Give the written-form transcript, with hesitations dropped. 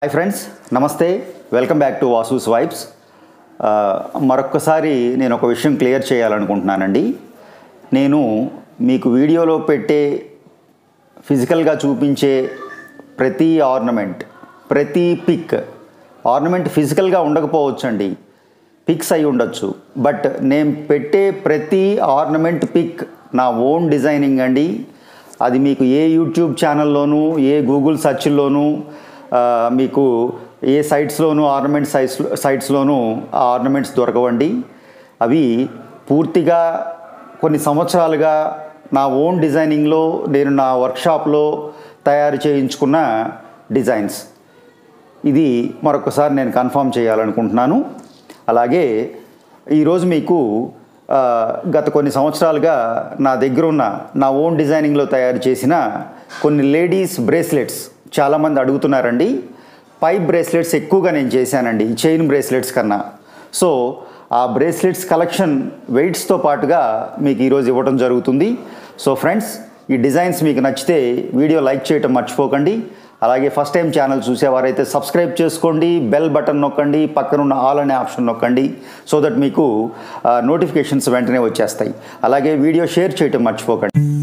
Hi friends, నమస్తే. Welcome back to Vasu's vibes. మరొక్కసారి నేను ఒక విషయం క్లియర్ చేయాలనుకుంటున్నానండి. నేను మీకు వీడియోలో పెట్టే ఫిజికల్గా చూపించే ప్రతి ఆర్నమెంట్, ప్రతి పిక్, ఆర్నమెంట్ ఫిజికల్గా ఉండకపోవచ్చండి, పిక్స్ అయి ఉండొచ్చు. బట్ నేను పెట్టే ప్రతి ఆర్నమెంట్ పిక్ నా ఓన్ డిజైనింగ్ అండి. అది మీకు ఏ యూట్యూబ్ ఛానల్లోనూ, ఏ గూగుల్ సర్చ్ల్లోనూ, మీకు ఏ సైట్స్లోనూ, ఆర్నమెంట్ సైట్స్లోనూ ఆ ఆర్నమెంట్స్ దొరకవండి. అవి పూర్తిగా కొన్ని సంవత్సరాలుగా నా ఓన్ డిజైనింగ్లో, నేను నా వర్క్షాప్లో తయారు చేయించుకున్న డిజైన్స్. ఇది మరొకసారి నేను కన్ఫర్మ్ చేయాలనుకుంటున్నాను. అలాగే ఈరోజు మీకు గత కొన్ని సంవత్సరాలుగా నా దగ్గర ఉన్న నా ఓన్ డిజైనింగ్లో తయారు చేసిన కొన్ని లేడీస్ బ్రేస్లెట్స్ చాలామంది అడుగుతున్నారండి. పైప్ బ్రేస్లెట్స్ ఎక్కువగా నేను చేశానండి ఈ చైన్ బ్రేస్లెట్స్ కన్నా. సో ఆ బ్రేస్లెట్స్ కలెక్షన్ వెయిట్స్తో పాటుగా మీకు ఈరోజు ఇవ్వడం జరుగుతుంది. సో ఫ్రెండ్స్, ఈ డిజైన్స్ మీకు నచ్చితే వీడియో లైక్ చేయటం మర్చిపోకండి. అలాగే ఫస్ట్ టైం ఛానల్ చూసేవారైతే సబ్స్క్రైబ్ చేసుకోండి, బెల్ బటన్ నొక్కండి, పక్కనున్న ఆల్ అనే ఆప్షన్ నొక్కండి. సో దట్ మీకు నోటిఫికేషన్స్ వెంటనే వచ్చేస్తాయి. అలాగే వీడియో షేర్ చేయటం మర్చిపోకండి.